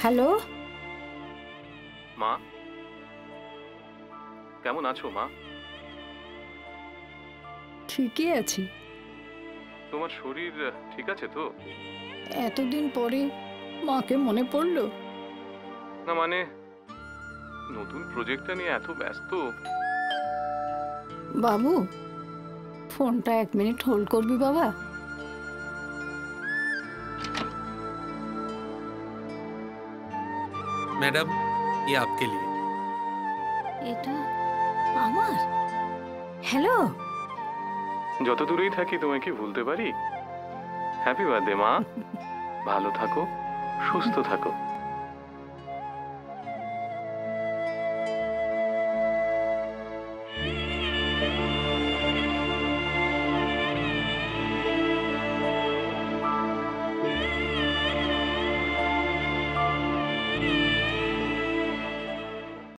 Hello, মা কেমন আছো? মা ঠিকই আছি। তোমার শরীর ঠিক আছে তো? এতদিন পরে মাকে মনে পড়লো? না মানে নতুন প্রজেক্টটা নিয়ে এত ব্যস্ত। বাবু, ফোনটা 1 মিনিট হোল্ড করবি বাবা? मैडम, ये आपके लिए। এটা আমার? হ্যালো। যত দূরেই থাকি তোমায় কি ভুলতে পারি? হ্যাপি বার্থডে মা। ভালো থাকো, সুস্থ থাকো।